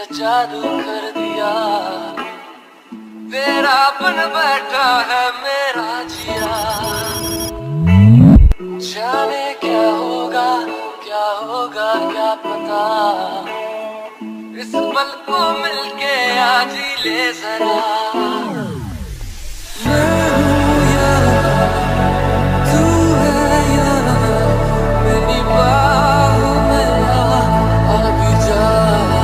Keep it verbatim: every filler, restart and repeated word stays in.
कैसा जादू कर दिया, तेरा बन बैठा है मेरा जिया। जाने क्या होगा क्या होगा क्या पता, इस पल को मिलके आज ही ले जरा।